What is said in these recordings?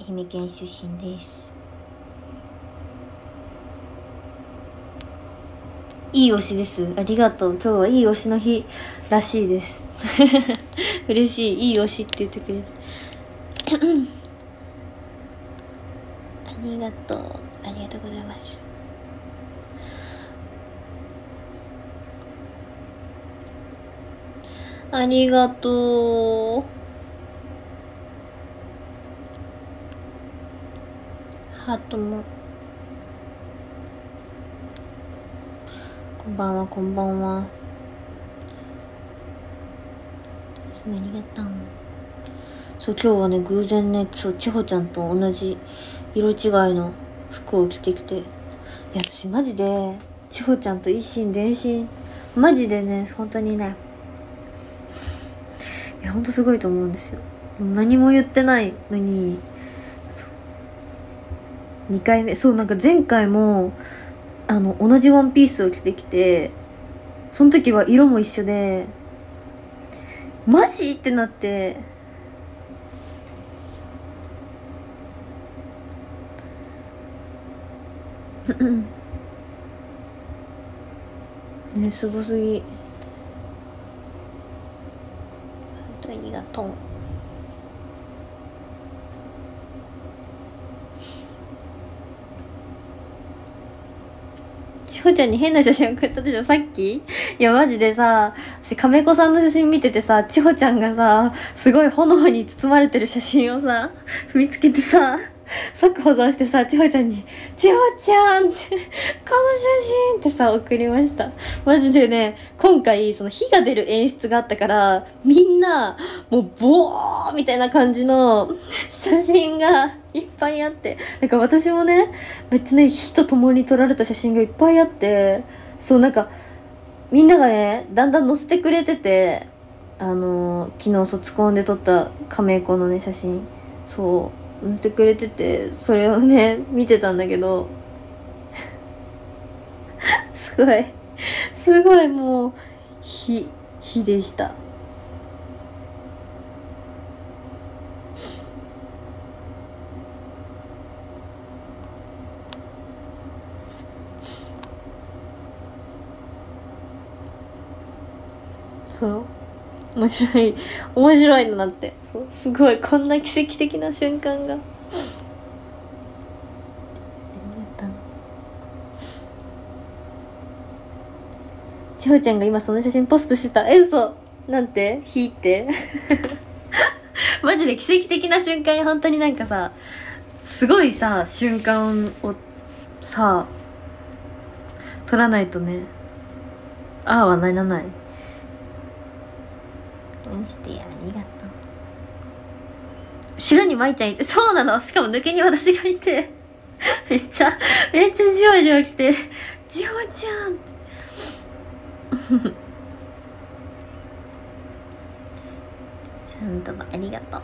愛媛県出身です。いい推しです。ありがとう。今日はいい推しの日らしいです嬉しい。いい推しって言ってくれるありがとう。ありがとうございます。ありがとう。ハートも。こんばんは、こんばんは。ありがとう。そう、今日はね、偶然ね、千穂ちゃんと同じ色違いの服を着てきて。いや、私マジで、千穂ちゃんと一心伝心。マジでね、本当にね。いや、ほんとすごいと思うんですよ。何も言ってないのに、そう。2回目、そう、なんか前回も、同じワンピースを着てきて、その時は色も一緒で、マジってなって、ね、すごすぎ。本当にありがとう。千穂ちゃんに変な写真送ったでしょ、さっき。いや、マジでさ、私、亀子さんの写真見ててさ、千穂ちゃんがさ、すごい炎に包まれてる写真をさ、見つけてさ、即保存してさ、千穂ちゃんに、千穂ちゃんって、この写真ってさ、送りました。マジでね、今回、その火が出る演出があったから、みんな、もう、ボーみたいな感じの写真がいっぱいあって、なんか私もね、めっちゃね、火と共に撮られた写真がいっぱいあって、そう、なんか、みんながね、だんだん載せてくれてて、昨日卒コンで撮った亀子のね、写真、そう、載せてくれてて、それをね、見てたんだけど、すごいもう、火でした。そう。面白いのなって。そう、すごい、こんな奇跡的な瞬間が。千穂ちゃんが今その写真ポストしてた。嘘なんて引いてマジで奇跡的な瞬間、本当になんかさ、すごいさ、瞬間をさ、撮らないとね。ああはならない。見してや、ありがとう。後ろに舞ちゃんいて、そうなの。しかも抜けに私がいてめっちゃじわじわ来て、千穂ちゃんってサンドバありがとう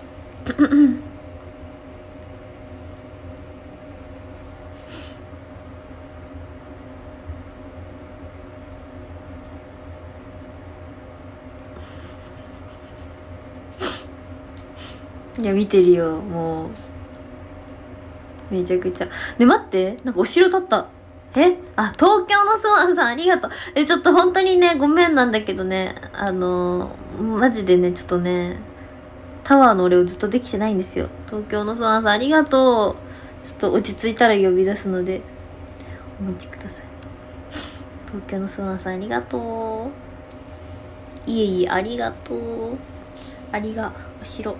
いや見てるよ、もうめちゃくちゃ。ね、待って、なんかお城建った。あ、東京のスワンさんありがとう。ちょっと本当にね、ごめんなんだけどね、マジでね、ちょっとね、タワーの俺をずっとできてないんですよ。東京のスワンさんありがとう。ちょっと落ち着いたら呼び出すので、お待ちください。東京のスワンさんありがとう。いえ、ありがとう。ありが、お城。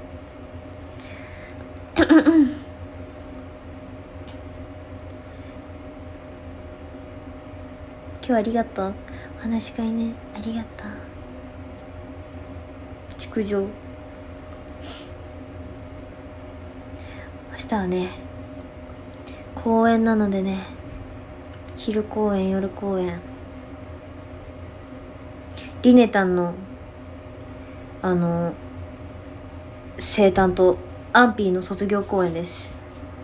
今日ありがとう。話し会ね、ありがとう。築城。明日はね、公演なのでね、昼公演、夜公演。リネタンの、生誕と、アンピーの卒業公演です。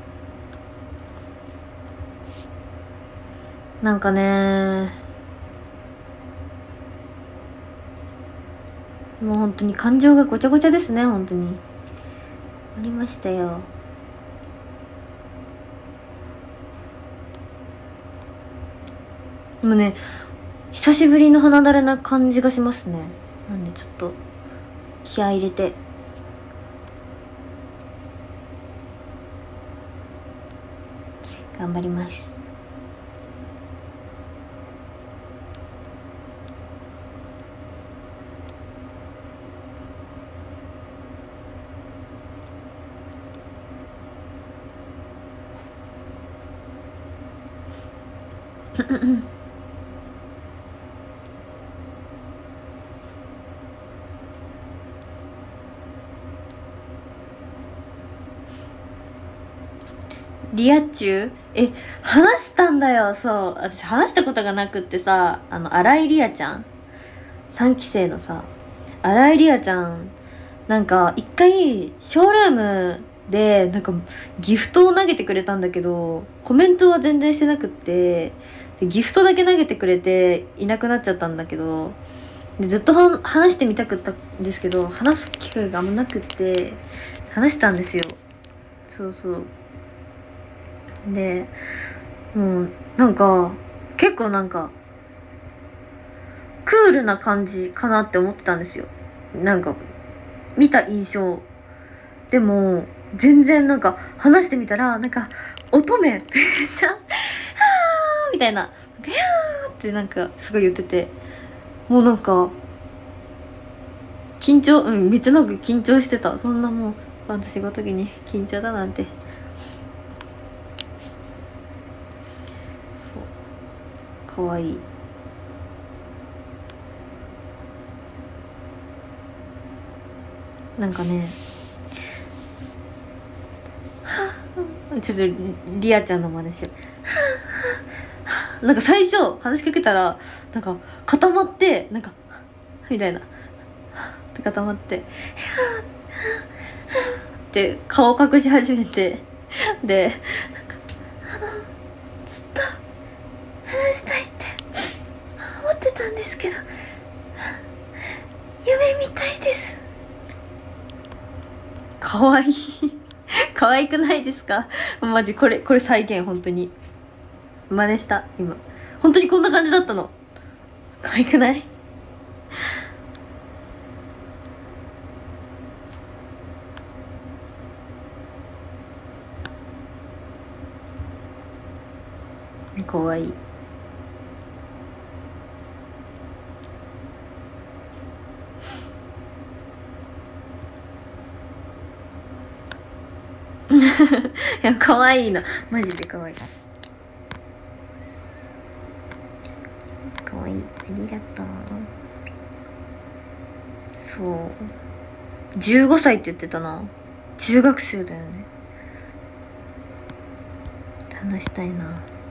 なんかね、もう本当に感情がごちゃごちゃですね、本当に。ありましたよ。 でもね、久しぶりの鼻だれな感じがしますね。なんでちょっと気合い入れて頑張ります。リア充話したんだよ。そう、私話したことがなくってさ、新井リアちゃん、3期生のさ新井リアちゃん、なんか一回ショールームでなんかギフトを投げてくれたんだけど、コメントは全然してなくって、でギフトだけ投げてくれていなくなっちゃったんだけど、でずっと話してみたくったんですけど、話す機会があんまなくって話したんですよ。そうそう。でもうなんか結構なんかクールな感じかなって思ってたんですよ、なんか見た印象。でも全然なんか話してみたら、なんか乙女めっちゃ「あー」みたいな「なんかやー」ってなんかすごい言ってて、もうなんか緊張、めっちゃなんか緊張してた。そんなもう私ごときに緊張だなんて。そうかわいい。なんかねちょっとリアちゃんの真似しよう。なんか最初話しかけたらなんか固まって、なんかみたいなって固まってって顔隠し始めて、でなんかずっと話したいって思ってたんですけど、夢みたいです。かわいい可愛くないですか？マジこれ再現、本当に真似した今。本当にこんな感じだったの。可愛くない？かわいい。いや可愛いの、マジで可愛い。可愛い、ありがとう。そう15歳って言ってたな。中学生だよね。話したいな。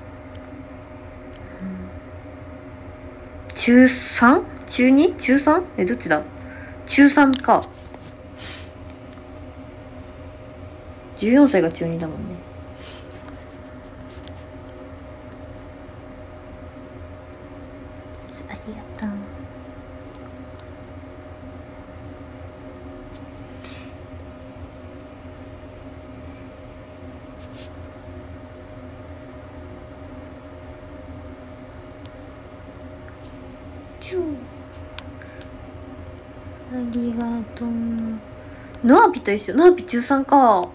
中 3？ 中 2？ 中 3？ どっちだ？中3か。14歳が中2だもんね。ありがとう。ありがとう。ノアピと一緒。ノアピ中3か。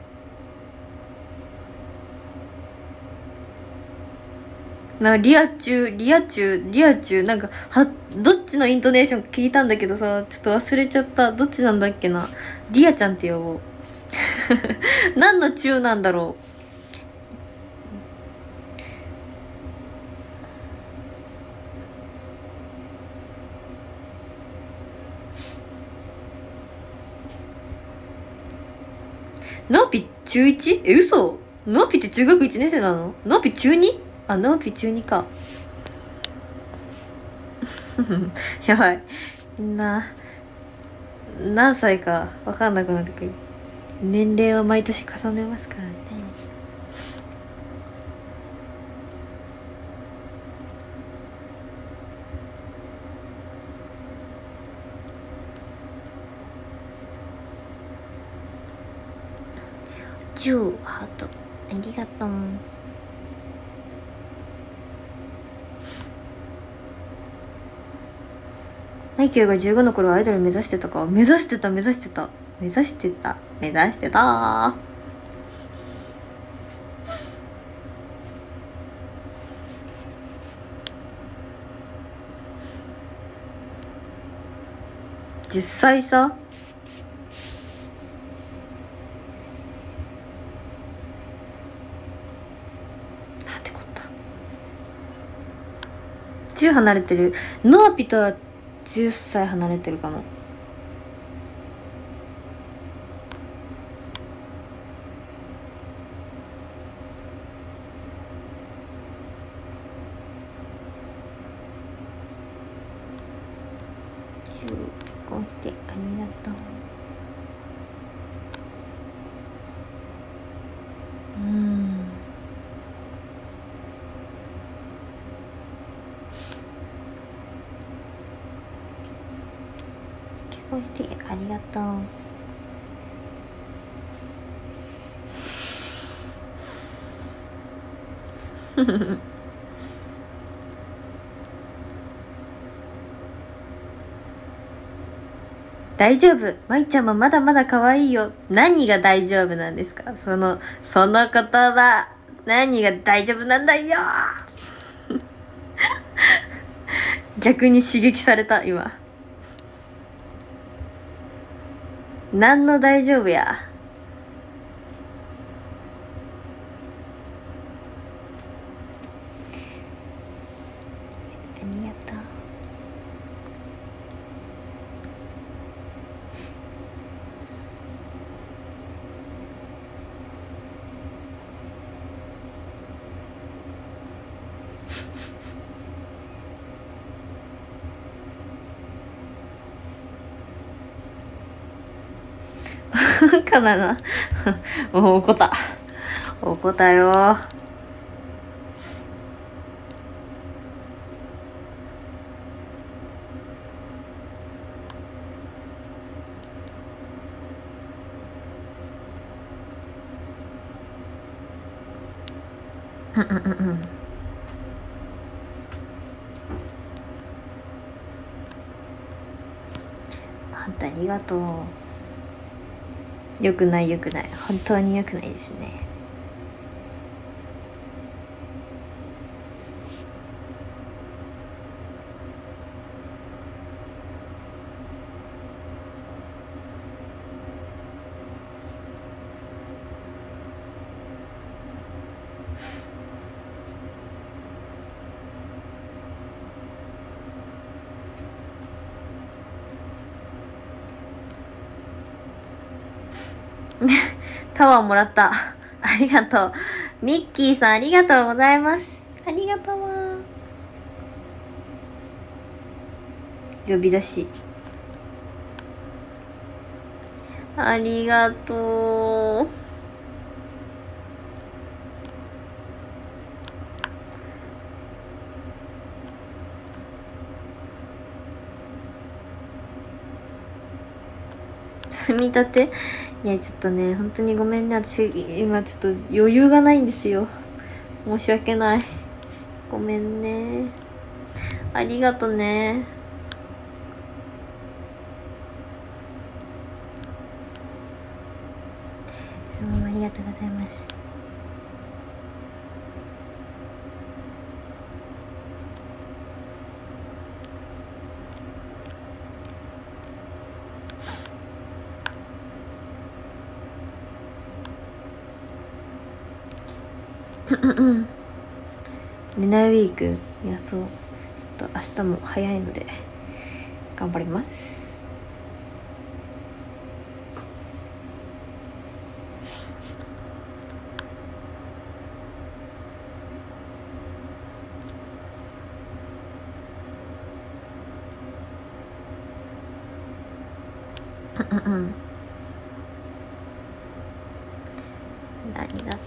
リア中、なんか、どっちのイントネーション聞いたんだけどさ、ちょっと忘れちゃった。どっちなんだっけな。リアちゃんって呼ぼう。何の中なんだろう。ノーピ中 1？ 嘘？ノーピって中学1年生なの？ノーピ中 2？ あ、ノーピ中2か。やばい。みんな、何歳か分かんなくなってくる。年齢は毎年重ねますからね。10ハートありがとう。 マイケルが15の頃アイドル目指してたか。目指してた。10歳差。なんてこった。10離れてる。ノアピとは10歳離れてるかも。結婚してありがとう。結婚してありがとう。大丈夫。舞ちゃんもまだまだ可愛いよ。何が大丈夫なんですか？その言葉。何が大丈夫なんだよ。逆に刺激された、今。何の大丈夫や。ありがとう。かなな。怒ったよ。あんたありがとう。よくない。本当によくないですね。タワーもらった。ありがとう。ミッキーさんありがとうございます。ありがとうわ。呼び出し。ありがとう。積み立て。いやちょっとね、本当にごめんね。私今ちょっと余裕がないんですよ。申し訳ない。ごめんね。ありがとね。ありがとうございます。寝ないウィーク。いや、そう。ちょっと明日も早いので頑張ります。ありがとう。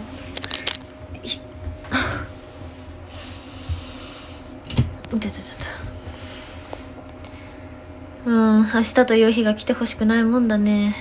明日という日が来てほしくないもんだね。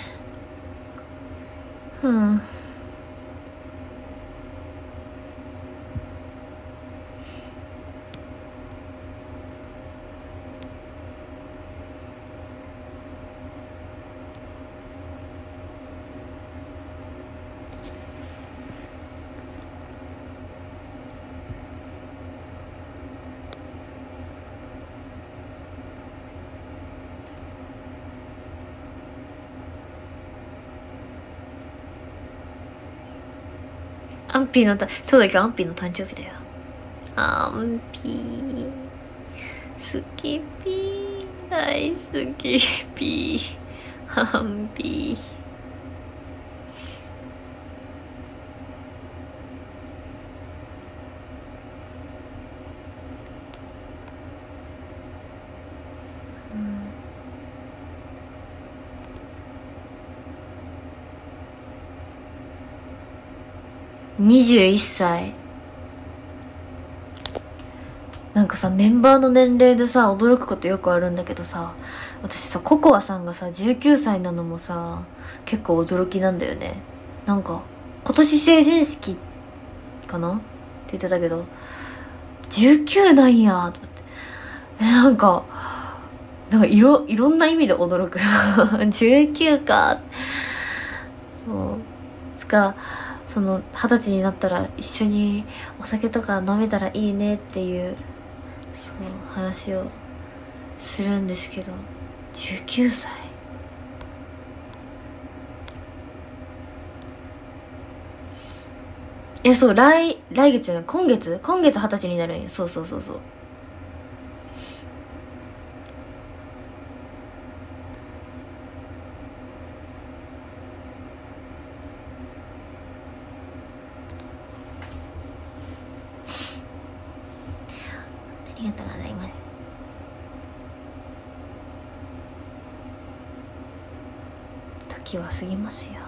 アンピーのそうだけどアンピーの誕生日だよ。アンピー好きピー大好きピーアンピー。21歳。なんかさ、メンバーの年齢でさ、驚くことよくあるんだけどさ、私さ、ココアさんがさ、19歳なのもさ、結構驚きなんだよね。なんか、今年成人式かなって言ってたけど、19なんやと思って。なんかいろんな意味で驚く。19か。そう。20歳になったら一緒にお酒とか飲めたらいいねっていうそう話をするんですけど、19歳。そう、来月じゃない、今月20歳になるんや。そうそうそうそう。ありがとうございます。時は過ぎますよ。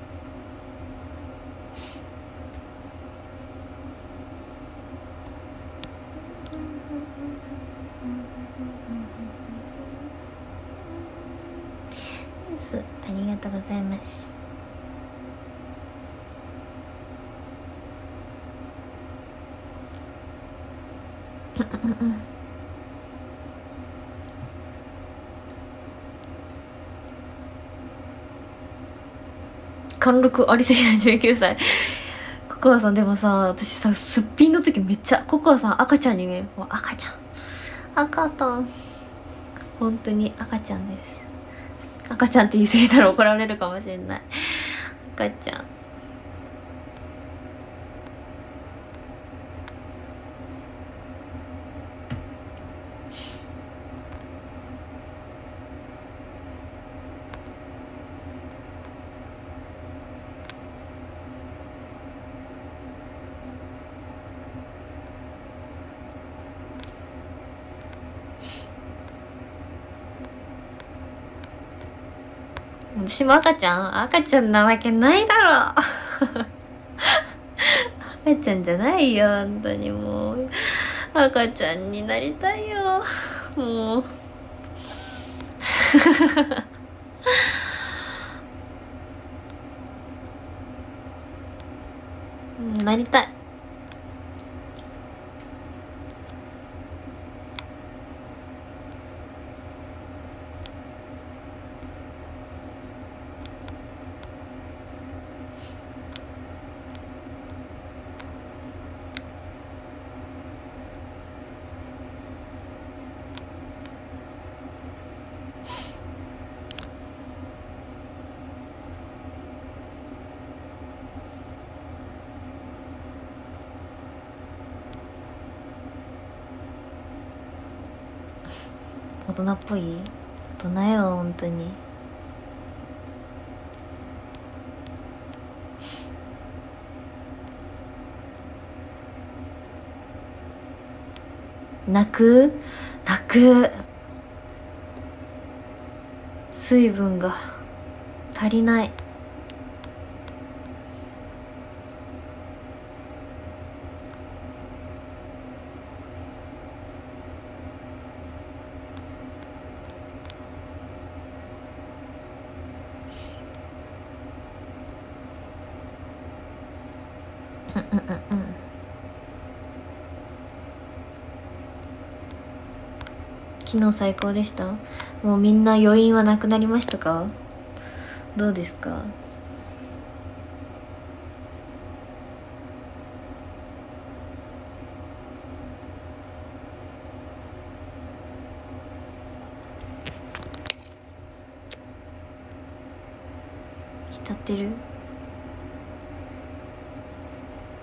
ありがとうございます。貫禄ありすぎない19歳。ココアさんでもさ、私さ、すっぴんの時めっちゃ、ココアさん赤ちゃんに見える。もう赤ちゃん。赤ちゃん。本当に赤ちゃんです。赤ちゃんって言い過ぎたら怒られるかもしれない。赤ちゃん。私も赤ちゃんなわけないだろ赤ちゃんじゃないよ、本当にもう。赤ちゃんになりたいよ、もう。なりたい。大人っぽい？大人よ、本当に。泣く水分が足りない。昨日最高でした？もうみんな余韻はなくなりましたか？どうですか？浸ってる？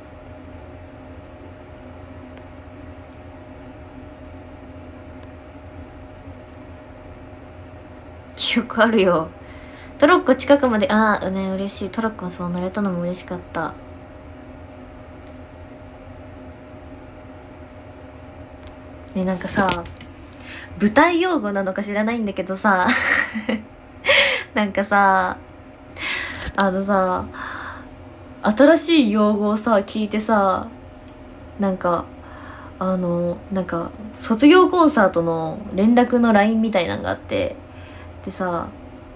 よくあるよ。トロッコ近くまで、ああ、ね、嬉しい。トロッコそう乗れたのも嬉しかった。ね、なんかさ、舞台用語なのか知らないんだけどさ、なんかさ、新しい用語をさ、聞いてさ、なんか、なんか、卒業コンサートの連絡の LINE みたいなのがあって、でさ、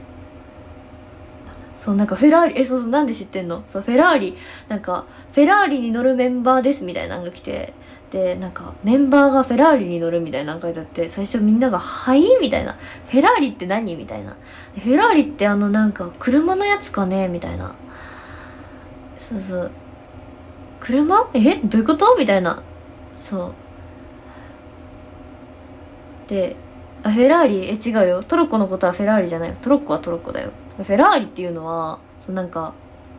そう、なんかフェラーリ、そうそう、なんで知ってんの？そう、フェラーリ、なんか、フェラーリに乗るメンバーですみたいなのが来て、で、なんか、メンバーがフェラーリに乗るみたいなの書いてあって、最初みんなが、はいみたいな。フェラーリって何みたいな。フェラーリってなんか、車のやつかねみたいな。そうそう。車？どういうこと？みたいな。そう。で、フェラーリ、違うよ。トロッコのことはフェラーリじゃないよ。トロッコはトロッコだよ。フェラーリっていうのは、なんか、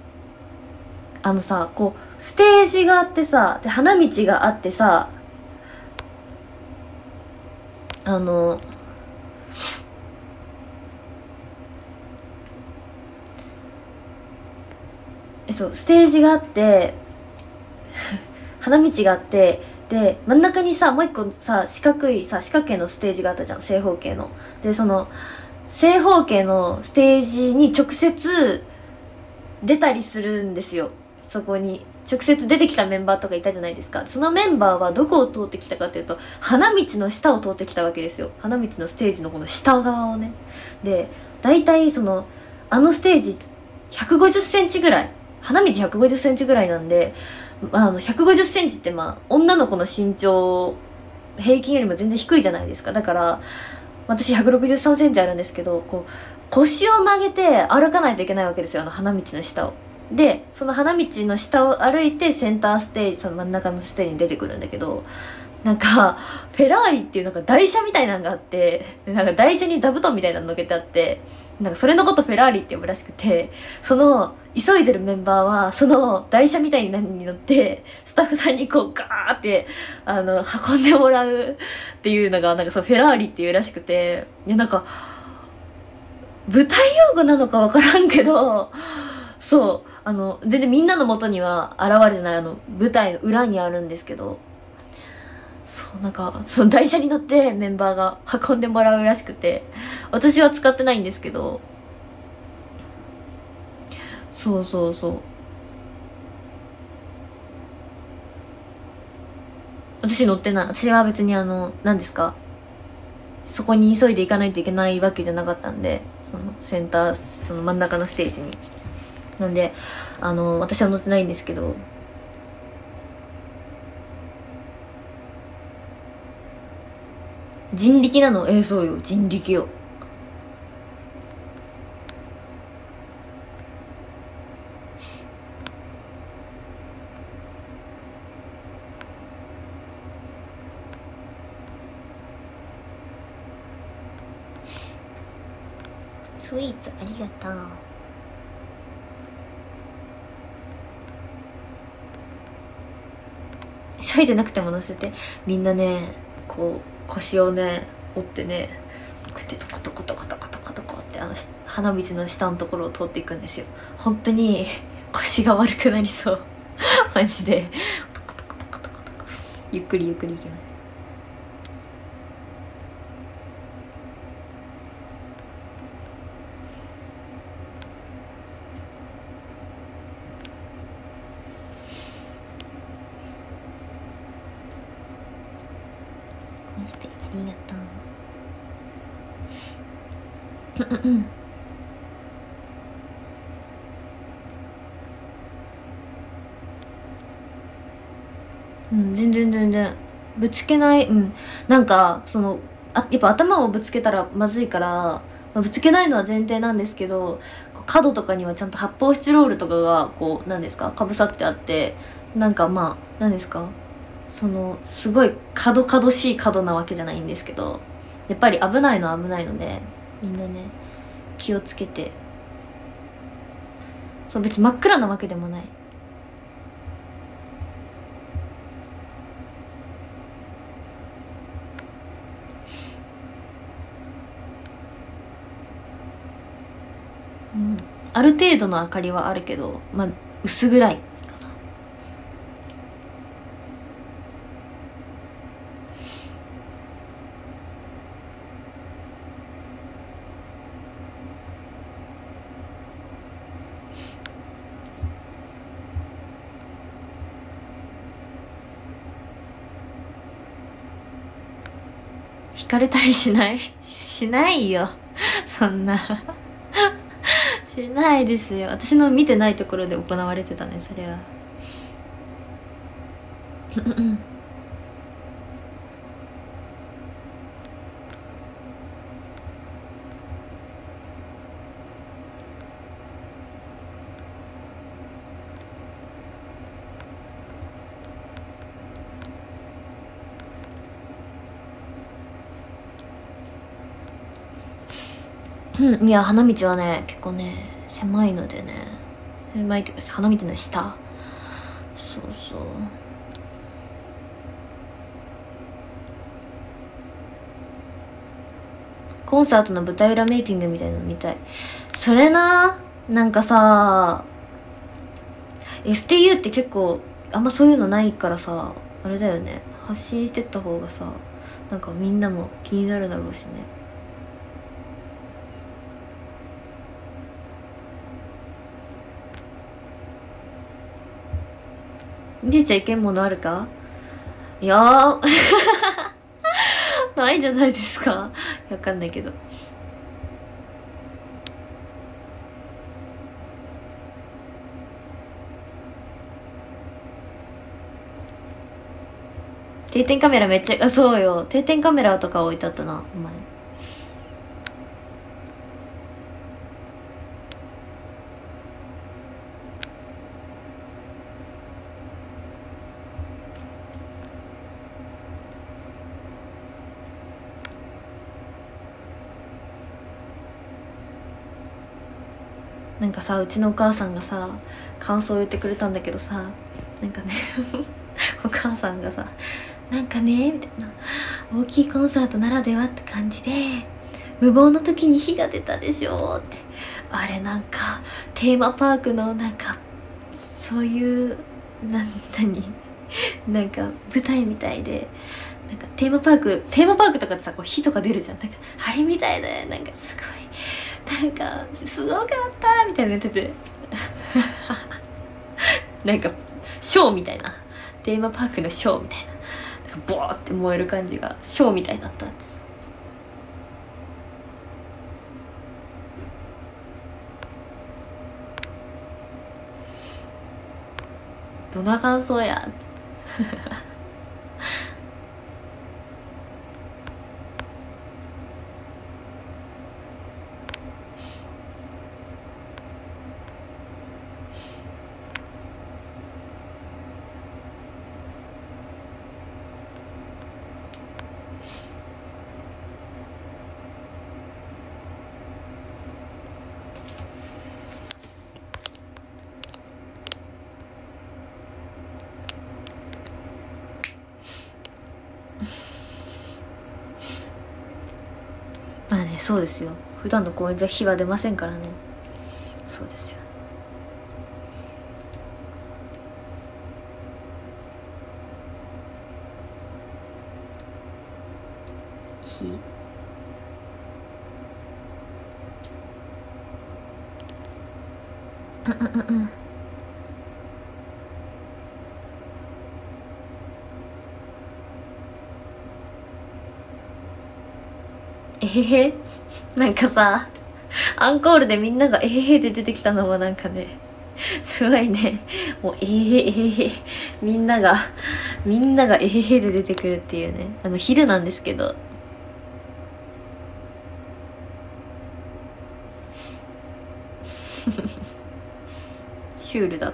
こう、ステージがあってさ、で、花道があってさ、そう、ステージがあって、花道があって、で、真ん中にさ、もう一個さ、四角形のステージがあったじゃん、正方形の。で、正方形のステージに直接出たりするんですよ。そこに。直接出てきたメンバーとかいたじゃないですか。そのメンバーはどこを通ってきたかというと、花道の下を通ってきたわけですよ。花道のステージのこの下側をね。で、大体ステージ150センチぐらい。花道150センチぐらいなんで、150センチって女の子の身長、平均よりも全然低いじゃないですか。だから、私163センチあるんですけど、こう、腰を曲げて歩かないといけないわけですよ、花道の下を。で、その花道の下を歩いてセンターステージ、その真ん中のステージに出てくるんだけど、なんか、フェラーリっていうなんか台車みたいなのがあって、なんか台車に座布団みたいなの乗っけてあって、なんかそれのことフェラーリって呼ぶらしくて、急いでるメンバーは、その台車みたいなのに乗って、スタッフさんにこうガーって、運んでもらうっていうのが、なんかフェラーリっていうらしくて、いやなんか、舞台用語なのかわからんけど、そう、全然みんなの元には現れてない舞台の裏にあるんですけど、そう、なんか、その台車に乗ってメンバーが運んでもらうらしくて、私は使ってないんですけど、そうそうそう。私乗ってない。私は別に何ですか？そこに急いで行かないといけないわけじゃなかったんで、センター、その真ん中のステージに。なんで、私は乗ってないんですけど、人力なの？そうよ、人力よ。スイーツありがとう。急いでなくても乗せて、みんなね、こう、腰をね、折ってね、こうやってトコトコトコトコトコトコって花道の下のところを通っていくんですよ。本当に腰が悪くなりそう。マジで。トコトコトコトコトコ。ゆっくりゆっくり行きます。してありがとう。うん、全然全然ぶつけない。うん、なんかやっぱ頭をぶつけたらまずいから、ぶつけないのは前提なんですけど、こう角とかにはちゃんと発泡スチロールとかがこう何ですか、かぶさってあって、なんか何ですか、すごい角しい角なわけじゃないんですけど、やっぱり危ないのは危ないので、みんなね気をつけて。そう、別に真っ暗なわけでもない。 ある程度の明かりはあるけど、まあ薄暗いかな。惹かれたりしないしないよそんなしないですよ。私の見てないところで行われてたね、それは。いや、花道はね、結構ね、狭いのでね。狭いっていうか、花道の下。そうそう。コンサートの舞台裏メイキングみたいなの見たい。それな、なんかさ、FTU って結構、あんまそういうのないからさ、あれだよね。発信してった方がさ、なんかみんなも気になるだろうしね。見せちゃいけんものあるか？いやーないんじゃないですか？わかんないけど。定点カメラめっちゃ、あ、そうよ。定点カメラとか置いてあったな、お前。なんかさ、うちのお母さんがさ、感想を言ってくれたんだけどさ、なんかねお母さんがさ、なんかね、みたいな、大きいコンサートならではって感じで、無謀の時に火が出たでしょって。あれなんか、テーマパークのなんか、そういう、何なんか舞台みたいで、なんかテーマパークとかってさ、こう火とか出るじゃん。なんか、あれみたいで、なんかすごい、なんか、すごかったみたいな言ってて。なんか、ショーみたいな。テーマパークのショーみたいな。なんかボーって燃える感じが、ショーみたいだったんです。どんな感想やって。まあね、そうですよ。普段の公演じゃ火は出ませんからね。そうですよ。火えへへなんかさ、アンコールでみんながえへへで出てきたのもなんかね、すごいね。もうえへへえへへ。みんながえへへで出てくるっていうね。昼なんですけど。シュールだった。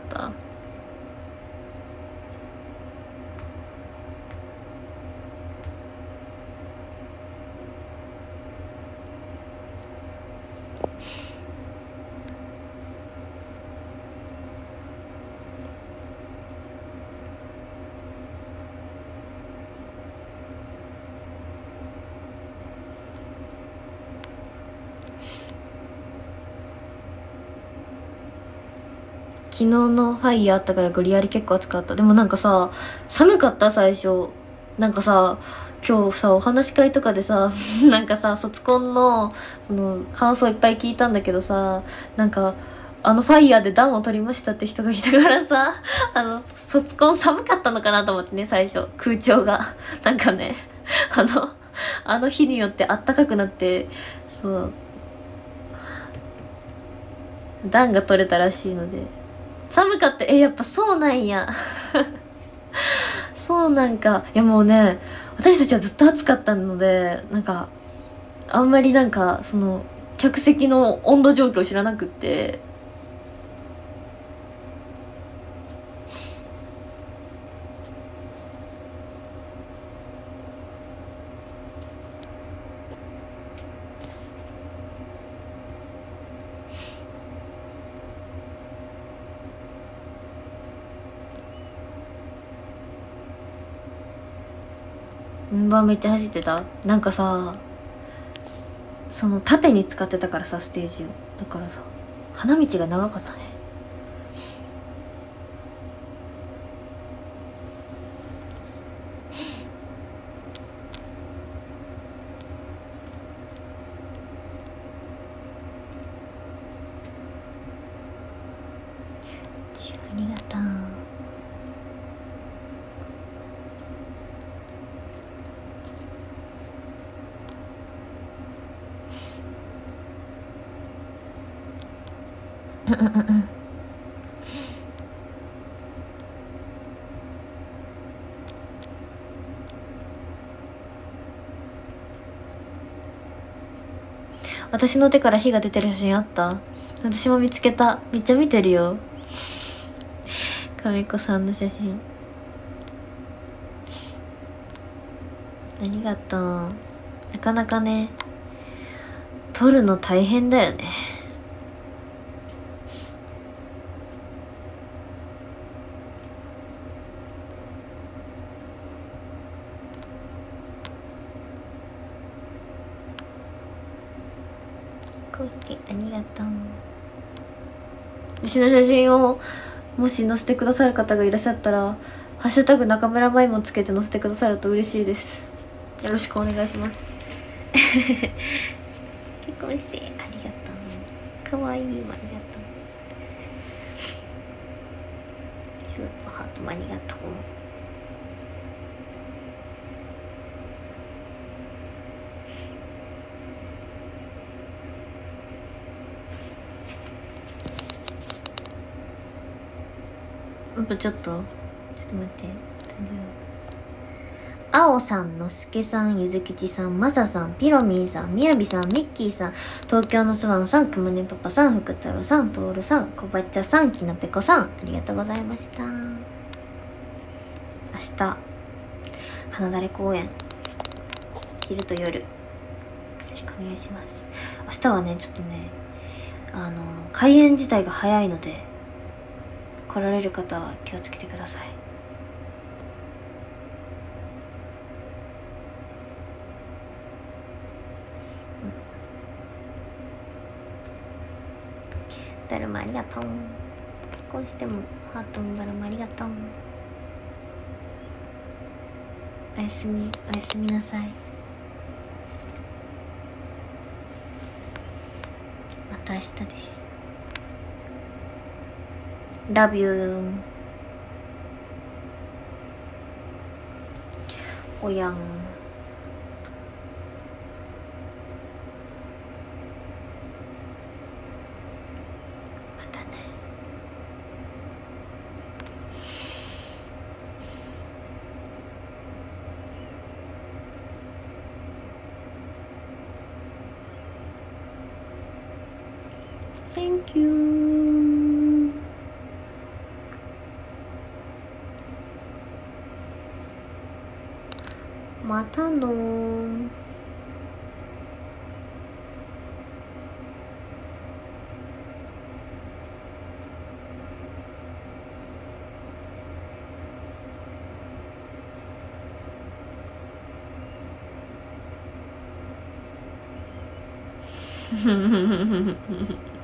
昨日のファイヤーあったからグリアリ結構暑かった。でもなんかさ、寒かった最初。なんかさ、今日さ、お話し会とかでさ、なんかさ、卒コンの、その、感想いっぱい聞いたんだけどさ、なんか、ファイヤーで暖を取りましたって人がいたからさ、卒コン寒かったのかなと思ってね、最初。空調が。なんかね、あの日によってあったかくなって、そう、暖が取れたらしいので。寒かった。やっぱそうなんや。そうなんか。いやもうね、私たちはずっと暑かったので、なんか、あんまりなんか、その、客席の温度状況を知らなくって、メンバーめっちゃ走ってた。なんかさ、その縦に使ってたからさ、ステージを。だからさ、花道が長かったね。ありがとう。私の手から火が出てる写真あった？私も見つけた。めっちゃ見てるよ。亀子さんの写真。ありがとう。なかなかね、撮るの大変だよね。こうしてありがとう。私の写真をもし載せてくださる方がいらっしゃったら、ハッシュタグ中村舞もつけて載せてくださると嬉しいです。よろしくお願いします。結婚してありがとう。かわいいわ、ありがとう。シュートハートもありがとう。ちょっと待って。あおさん、のすけさん、ゆずきちさん、まささん、ピロミーさん、みやびさん、ミッキーさん、東京のスワンさん、くむねパパさん、福太郎さん、とおるさん、こばっちゃさん、きなぺこさん、ありがとうございました。明日、花だれ公演、昼と夜、よろしくお願いします。明日はね、ちょっとね、開演自体が早いので、来られる方は気をつけてください。だるまありがとう。結婚してもハートもだるまありがとう。おやすみ、おやすみなさい。また明日です。Love you。おやん。またね。Thank you。またのー。ふふふふふ。